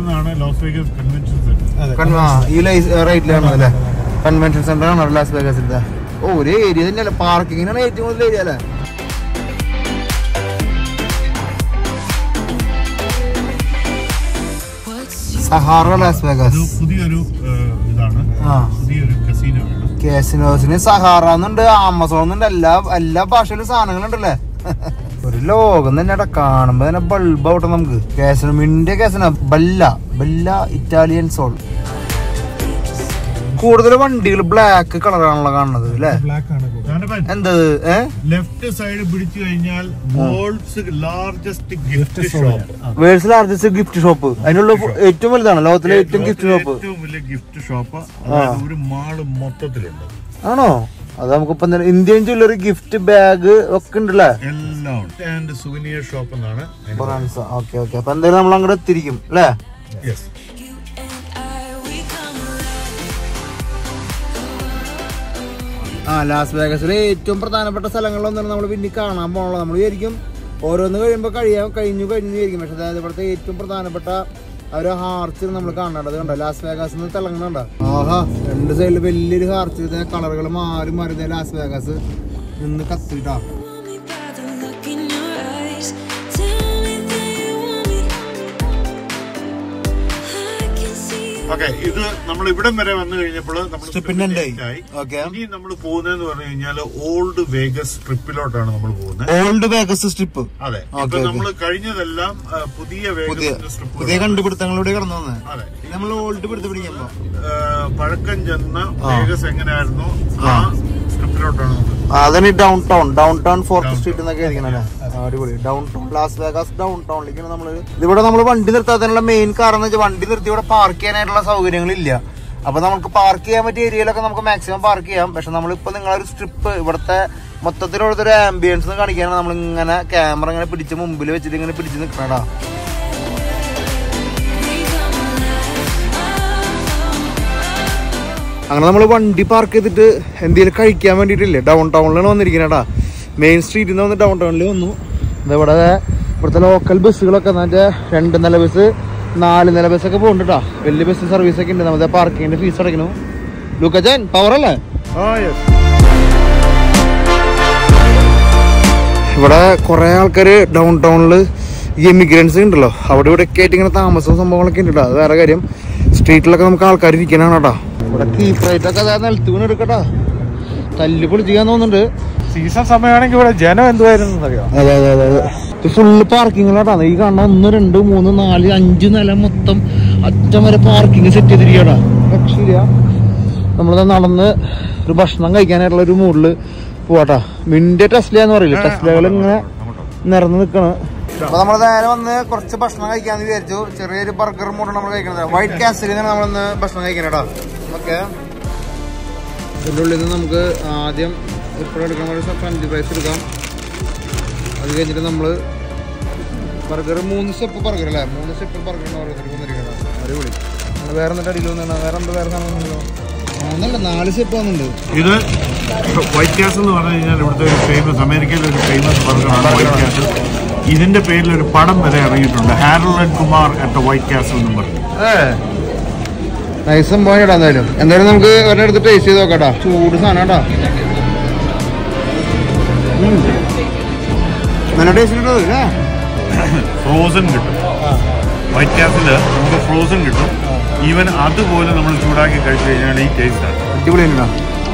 ഈ റൈറ്റിലാണ് അല്ലേ കൺവെൻഷൻ സെന്റർ ആണ് ലാസ് വേഗാസിന്റെ. ഓ ഒരു ഏരിയ തന്നെയല്ലേ, പാർക്കിങ്ങിനാണ് ഏറ്റവും കൂടുതൽ ഏരിയ അല്ലേ. സഹാറ ലാസ് വേഗാസ് പുതിയൊരു ഇതാണ്. കാസിനോസിന് സഹാറ എന്നുണ്ട്, ആമസോൺ എന്നുണ്ട്, എല്ലാ എല്ലാ ഭാഷയിലും സാധനങ്ങളുണ്ടല്ലേ. ഒരു ലോകം തന്നെയാ കാണുമ്പോ തന്നെ ബൾബ് ആവട്ടെ നമുക്ക്. കാസിനോ മിന്റെ casino bella bella Italian soul. കൂടുതൽ വണ്ടികൾ ബ്ലാക്ക് കളറാണല്ലോ കാണുന്നത് അല്ലേ. എന്തത് ലെഫ്റ്റ് സൈഡ് പിടിച്ചു കഴിഞ്ഞാൽ world's largest gift shop. World's largest gift shop. അതിനുള്ള ഏറ്റവും വലുതാണ് ലോകത്തിലെ ഏറ്റവും ഗിഫ്റ്റ് ഷോപ്പ്. ഏറ്റവും വലിയ ഗിഫ്റ്റ് ഷോപ്പ് ഒരു മാള് മൊത്തത്തിലുണ്ട്. ആണോ? അത് നമുക്കിപ്പോ ഇന്ത്യൻ ജ്വല്ലറി ഗിഫ്റ്റ് ബാഗ് ഒക്കെ ഉണ്ടല്ലേ? എല്ലാം ഉണ്ട്. സുവനിയർ ഷോപ്പ് എന്നാണ്. Okay okay. അപ്പൊ എന്തായാലും നമ്മൾ അങ്ങോട്ട് എത്തിയിരിക്കും അല്ലേ? ആ ലാസ് വേഗസിലെ ഏറ്റവും പ്രധാനപ്പെട്ട സ്ഥലങ്ങളിലൊന്നാണ് നമ്മൾ പിന്നെ കാണാൻ പോകണല്ലോ. നമ്മൾ വിചാരിക്കും ഓരോന്ന് കഴിയുമ്പോൾ കഴിയാൻ കഴിഞ്ഞു കഴിഞ്ഞു വിചാരിക്കും. പക്ഷെ അതായത് ഇവിടുത്തെ ഏറ്റവും പ്രധാനപ്പെട്ട ഒരു ഹാർച്ച് നമ്മൾ കാണേണ്ടത് കണ്ടോ? Las Vegas തിളങ്ങണുണ്ടോ? ആഹാ, രണ്ട് സൈഡിൽ വലിയൊരു ഹാർച്ച്, കളറുകൾ മാറി മാറി ലാസ് വേഗാസ് നിന്ന് കത്തിട്ടാ. ഓക്കെ, ഇത് നമ്മൾ ഇവിടം വരെ വന്നു കഴിഞ്ഞപ്പോൾ ഇനി നമ്മൾ പോകുന്നതെന്ന് പറഞ്ഞു കഴിഞ്ഞാൽ ഓൾഡ് വേഗസ് സ്ട്രിപ്പിലോട്ടാണ് നമ്മൾ പോകുന്നത്. Old Vegas strip. അതെ, ഇപ്പൊ നമ്മൾ കഴിഞ്ഞതെല്ലാം പുതിയ വേഗസ് സ്ട്രിപ്പ്, പുതിയ കണ്ടുപിടുത്തങ്ങളിലൂടെ കടന്നു വന്നത്. അതെ, നമ്മൾ ഓൾഡ് പിടുത്ത് പിടിക്കുമ്പോ പഴക്കം ചെന്ന വേഗസ് എങ്ങനെയായിരുന്നു ആ സ്ട്രിപ്പിലോട്ടാണ്. അതന്നെ downtown downtown fourth street എന്നൊക്കെ ആയിരിക്കണല്ലേ? അടിപൊളി. ഡൗൺ ടൗൺ ലാസ് വേഗാസ് ഡൗൺ ടൗണിലേക്കാണ് നമ്മള്. ഇതിവിടെ നമ്മൾ വണ്ടി നിർത്താത്തതിനുള്ള മെയിൻ കാരണം എന്ന് വെച്ചാൽ വണ്ടി നിർത്തി ഇവിടെ പാർക്ക് ചെയ്യാനായിട്ടുള്ള സൗകര്യങ്ങളില്ല. അപ്പൊ നമുക്ക് പാർക്ക് ചെയ്യാൻ പറ്റിയ ഏരിയയിലൊക്കെ നമുക്ക് മാക്സിമം പാർക്ക് ചെയ്യാം. പക്ഷെ നമ്മളിപ്പോ നിങ്ങളൊരു സ്ട്രിപ്പ് ഇവിടുത്തെ മൊത്തത്തിലുള്ളൊരു ആംബിയൻസ് കാണിക്കാനാണ് നമ്മൾ ഇങ്ങനെ ക്യാമറ ഇങ്ങനെ പിടിച്ച് മുമ്പിൽ വെച്ചിട്ട് ഇങ്ങനെ പിടിച്ച് നിൽക്കണടാ. അങ്ങനെ നമ്മൾ വണ്ടി പാർക്ക് ചെയ്തിട്ട് എന്തെങ്കിലും കഴിക്കാൻ വേണ്ടിയിട്ടില്ലേ ഡൗൺ ടൗണിലാണ് വന്നിരിക്കണേടാ. മെയിൻ സ്ട്രീറ്റിൽ നിന്ന് വന്ന് ഡൗൺ ടൗണിൽ വന്നു. ഇവിടെ ഇവിടുത്തെ ലോക്കൽ ബസ്സുകളൊക്കെ മറ്റേ രണ്ട് നില ബസ് നാല് നില ബസ്സൊക്കെ പോകുന്നുണ്ടാ. വലിയ ബസ് സർവീസ് ഒക്കെ ഉണ്ട്. നമ്മുടെ പാർക്കിങ്ങിന്റെ ഫീസ് അടയ്ക്കണു. ലൂക്കച്ചൻ പവർ അല്ലേ? ഇവിടെ കുറെ ആൾക്കാര് ഡൗൺ ടൗണില് ഈ എമിഗ്രൻസ് ഉണ്ടല്ലോ, അവിടെ ഇവിടെ ഒക്കെ ആയിട്ട് ഇങ്ങനെ താമസവും സംഭവങ്ങളൊക്കെ ഉണ്ട്. അത് വേറെ കാര്യം. സ്ട്രീറ്റിലൊക്കെ നമുക്ക് ആൾക്കാർ ഇരിക്കാനാണ് കേട്ടോ. ഇവിടെ കീപ്പ് റൈറ്റ് ഒക്കെ നിലത്ത് വീണ് എടുക്കട്ടാ. തല്ലി പൊളിച്ചിക്കാൻ തോന്നുന്നുണ്ട്. സീസൺ സമയമാണെങ്കിൽ ഇവിടെ ജനം എന്തുവായിരുന്നു അറിയാം. അതെ അതെ അതെ അതെ. ഇത് ഫുള്ള് പാർക്കിങ്ങുകളാട്ടാ. ഈ കാണുന്ന ഒന്ന് രണ്ട് മൂന്ന് നാല് അഞ്ച് നില മൊത്തം അറ്റം വരെ പാർക്കിങ് സെറ്റ് ചെയ്തിരിക്കട്ടാ. രക്ഷയില്ല. നമ്മളത് നടന്ന് ഒരു ഭക്ഷണം കഴിക്കാനായിട്ടുള്ള ഒരു മൂഡില് പോവാട്ടാ. മിന്റെ ടെസ്ല എന്ന് പറയില്ല, ടെസ്ലകൾ ഇങ്ങനെ നിറഞ്ഞു നിൽക്കണ. അപ്പൊ നമ്മൾ നേരെ വന്ന് കുറച്ച് ഭക്ഷണം കഴിക്കാന്ന് വിചാരിച്ചു. ചെറിയൊരു ബർഗർ മൂടാണ് നമ്മൾ കഴിക്കണത്. വൈറ്റ് കാസലിനാണ് നമ്മളിന്ന് ഭക്ഷണം കഴിക്കണേട്ടാ. ഓക്കെ, ഇതിൻ്റെ ഉള്ളിൽ നിന്ന് നമുക്ക് ആദ്യം ഇപ്പോഴും എടുക്കാൻ വേണ്ടി ഫ്രഞ്ച് ഫ്രൈസ് എടുക്കാം. അത് കഴിഞ്ഞിട്ട് നമ്മൾ ബർഗർ മൂന്ന് സ്റ്റെപ്പ് ബർഗർ അല്ലേ? മൂന്ന് സ്റ്റെപ്പ് ബർഗർ വന്നിരിക്കണം. അടിപൊളി. വേറെ എന്നിട്ട് അടിയിൽ വന്നിട്ട് വേറെ എന്താ വേറെ സാധനമൊന്നുമില്ലോ? മൂന്നല്ല നാല് സ്റ്റെപ്പ് വന്നിട്ടുണ്ട്. ഇത് വൈറ്റ് കാസൽ എന്ന് പറഞ്ഞു കഴിഞ്ഞാൽ ഇവിടുത്തെ ഒരു ഫേമസ്, അമേരിക്കയിലെ ഒരു ഫേമസ് ബർഗറാണ് വൈറ്റ് കാസൽ. ഇതിന്റെ പേരിൽ ഒരു പടം വരെ ഇറങ്ങിയിട്ടുണ്ട്, Harold and Kumar at White Castle എന്ന് പറഞ്ഞു. നൈസ് സംഭവം കേട്ടോ. എന്തായാലും എന്തായാലും നമുക്ക് ഒരെണ്ണം എടുത്ത് ടേസ്റ്റ് ചെയ്ത് നോക്കാട്ടാ. ചൂട് സാധനം കേട്ടോ. നല്ല ടേസ്റ്റ് കിട്ടും. ഫ്രോസൺ കിട്ടും വൈറ്റ് കാസിൽ, നമുക്ക് ഫ്രോസൺ കിട്ടും. ഈവൻ അതുപോലെ നമ്മൾ ചൂടാക്കി കഴിച്ചു കഴിഞ്ഞാൽ ഈ ടേസ്റ്റ് ആണ്. അടിപൊളി കേട്ടോ.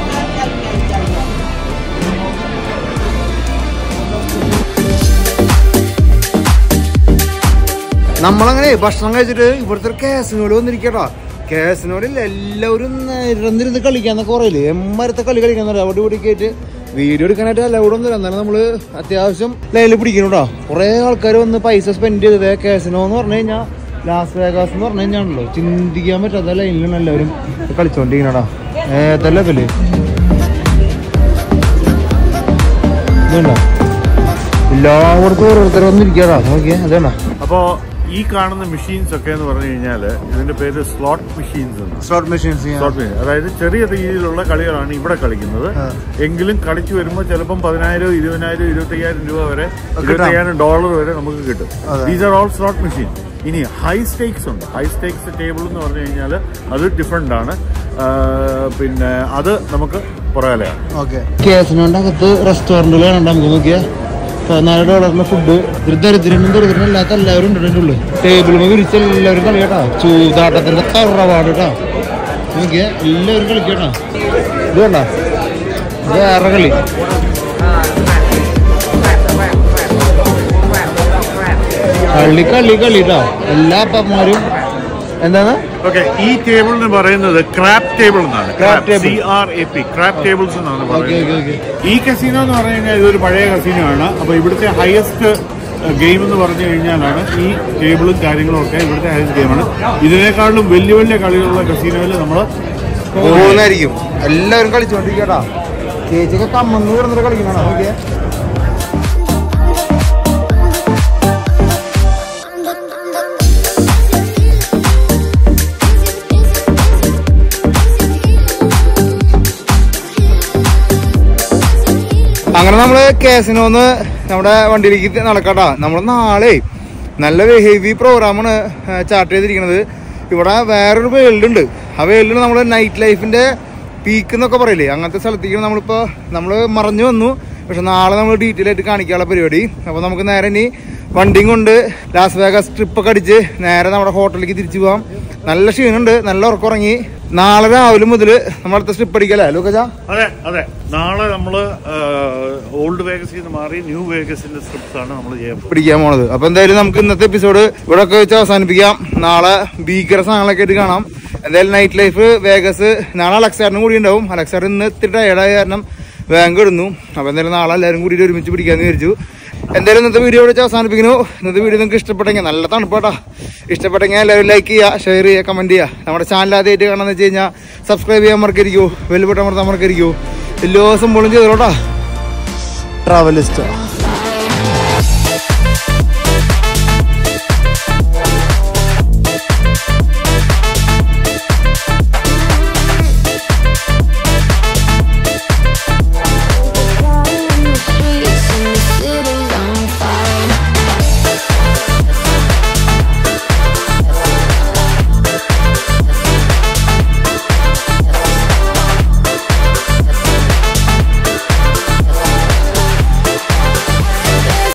നമ്മളങ്ങനെ ഭക്ഷണം കഴിച്ചിട്ട് ഇവിടുത്തെ ഒരു കാസിനോട് വന്നിരിക്കട്ടോ. കാസിനോടില്ല എല്ലാവരും നിരന്നിരുന്ന് കളിക്കാന്നൊക്കെ പറയില്ലേ, എമ്മരത്തെ കളി കളിക്കാൻ പറയാം. അവിടെ ഇവിടെ ആയിട്ട് വീഡിയോ എടുക്കാനായിട്ട് അല്ല ഇവിടെ ഒന്നുമില്ല. എന്നാലും നമ്മള് അത്യാവശ്യം ലൈനിൽ പിടിക്കണോട്ടോ. കുറെ ആൾക്കാർ വന്ന് പൈസ സ്പെൻഡ് ചെയ്തത്. കാസിനോ എന്ന് പറഞ്ഞു കഴിഞ്ഞാൽ ലാസ് വേഗാസ് എന്ന് പറഞ്ഞു കഴിഞ്ഞാണല്ലോ ചിന്തിക്കാൻ പറ്റാത്ത ലൈനിലാണ് എല്ലാവരും കളിച്ചോണ്ടിരിക്കണടാ. ഏതല്ല ലെവല് ഇതുണ്ടോ? എല്ലായിടത്തും ഓരോരുത്തർ വന്നിരിക്കാടാ. നോക്കിയാ അതേണ്ട. അപ്പോ ഈ കാണുന്ന മെഷീൻസ് ഒക്കെ എന്ന് പറഞ്ഞു കഴിഞ്ഞാൽ ഇതിന്റെ പേര് slot machines. Slot machines slot machine അതായത് ചെറിയ രീതിയിലുള്ള കളികളാണ് ഇവിടെ കളിക്കുന്നത്. എങ്കിലും കളിച്ചു വരുമ്പോൾ ചിലപ്പം പതിനായിരം ഇരുപതിനായിരം ഇരുപത്തി അയ്യായിരം രൂപ വരെ ഇരുപത്തി അയ്യായിരം ഡോളർ വരെ നമുക്ക് കിട്ടും. These are all slot machine. ഇനി ഹൈ സ്റ്റേക്സ് ഉണ്ട്. ഹൈ സ്റ്റേക്സ് ടേബിൾ എന്ന് പറഞ്ഞു കഴിഞ്ഞാൽ അത് ഡിഫറെന്റ് ആണ്. പിന്നെ അത് നമുക്ക് പുറകലെയാണ്. കേസിനകത്ത് റെസ്റ്റോറന്റുകളാണ് നമുക്ക് നോക്കിയാൽ പതിനാല് ഡോളറിന്റെ ഫുഡ്. ഒരു ദരിദ്രനും ദരിദ്രനും അല്ലാത്ത എല്ലാവരും ഉണ്ട് അതിൻ്റെ ഉള്ളിൽ. ടേബിളും വിരിച്ച് എല്ലാവരും കളി കേട്ടാ. ചൂതാട്ടത്തിന്റെ തറവാട് കേട്ടാ. നോക്കിയാ എല്ലാവരും കളിക്കട്ടാ. ഇത് വേണ്ട വേറെ കളി. കളി കളി കളി കേട്ടോ. എല്ലാ അപ്പന്മാരും എന്താണ് ഓക്കെ, ഈ ടേബിളിന് പറയുന്നത് ക്രാബ് ടേബിൾ എന്നാണ്. C R A P crab tables എന്നാണ് പറയുന്നത്. ഈ കസീനോ എന്ന് പറഞ്ഞു കഴിഞ്ഞാൽ ഇതൊരു പഴയ കസീനോ ആണ്. അപ്പൊ ഇവിടുത്തെ ഹയസ്റ്റ് ഗെയിം എന്ന് പറഞ്ഞു കഴിഞ്ഞാലാണ് ഈ ടേബിളും കാര്യങ്ങളും ഒക്കെ ഇവിടുത്തെ ഹയസ്റ്റ് ഗെയിമാണ്. ഇതിനേക്കാളും വലിയ വലിയ കളികളുള്ള കസീനോയിൽ നമ്മൾ പോകുന്നതായിരിക്കും. എല്ലാവരും കളിച്ചോണ്ടിരിക്കട്ടാ. ചേച്ചിയൊക്കെ കമ്മന്ന് കിടന്നിട്ട് കളിക്കണോ? ഓക്കെ, അങ്ങനെ നമ്മള് കേസിനോന്ന് നമ്മുടെ വണ്ടിയിലേക്ക് നടക്കട്ടാ. നമ്മൾ നാളെ നല്ല ഹെവി പ്രോഗ്രാമാണ് ചാർട്ട് ചെയ്തിരിക്കുന്നത്. ഇവിടെ വേറൊരു വേൾഡ് ഉണ്ട്. ആ വേൾഡിൽ നമ്മൾ നൈറ്റ് ലൈഫിന്റെ പീക്ക് എന്നൊക്കെ പറയില്ലേ, അങ്ങനത്തെ സ്ഥലത്തേക്കാണ് നമ്മളിപ്പോ നമ്മള് മറഞ്ഞു വന്നു. പക്ഷെ നാളെ നമ്മൾ ഡീറ്റെയിൽ ആയിട്ട് കാണിക്കാനുള്ള പരിപാടി. അപ്പൊ നമുക്ക് നേരെ ഇനി വണ്ടിയും കൊണ്ട് ലാസ് വേഗസ് ട്രിപ്പൊക്കെ അടിച്ച് നേരെ നമ്മുടെ ഹോട്ടലിലേക്ക് തിരിച്ചു പോവാം. നല്ല ക്ഷീണുണ്ട്, നല്ല ഉറക്കുറങ്ങി. നാളെ രാവിലെ മുതല് നമ്മളടുത്ത സ്ട്രിപ്പ് അടിക്കല്ലേ ലൂക്കജ? അതെ അതെ, നാളെ നമ്മള് ഓൾഡ് വേഗസിൽ നിന്ന് മാറി ന്യൂ വേഗസിന്റെ സ്ട്രിപ്സ് ആണ് നമ്മൾ പിടിക്കാൻ പോണത്. അപ്പൊ എന്തായാലും നമുക്ക് ഇന്നത്തെ എപ്പിസോഡ് ഇവിടെ ഒക്കെ വെച്ച് അവസാനിപ്പിക്കാം. നാളെ ഭീകര സാധനങ്ങളൊക്കെ ആയിട്ട് കാണാം. എന്തായാലും നൈറ്റ് ലൈഫ് വേഗസ് നാളെ അലക്സാറിനും കൂടി ഉണ്ടാവും. അലക്സാർ ഇന്ന് ഇത്തിരി ടയർഡായ കാരണം ബാങ്ക് ഇടുന്നു. അപ്പൊ എന്തായാലും നാളെ എല്ലാവരും കൂടി ഒരുമിച്ച് പിടിക്കാന്ന് വിചാരിച്ചു. എന്തായാലും ഇന്നത്തെ വീഡിയോ വെച്ച് അവസാനിപ്പിക്കുന്നു. ഇന്നത്തെ വീഡിയോ നിങ്ങൾക്ക് ഇഷ്ടപ്പെട്ടെങ്കിൽ, നല്ല തണുപ്പാട്ടാ, ഇഷ്ടപ്പെട്ടെങ്കിൽ എല്ലാവരും ലൈക്ക് ചെയ്യുക, ഷെയർ ചെയ്യുക, കമന്റ് ചെയ്യുക. നമ്മുടെ ചാനൽ ആദ്യമായിട്ട് കാണാന്ന് വെച്ച് കഴിഞ്ഞാൽ സബ്സ്ക്രൈബ് ചെയ്യാൻ മറക്കരിക്കൂ, ബെൽ ബട്ടൺ അമർത്താൻ മറക്കരിക്കൂ. എല്ലാ സംഭവം ചെയ്തോട്ടാ. ട്രാവലിസ്റ്റ്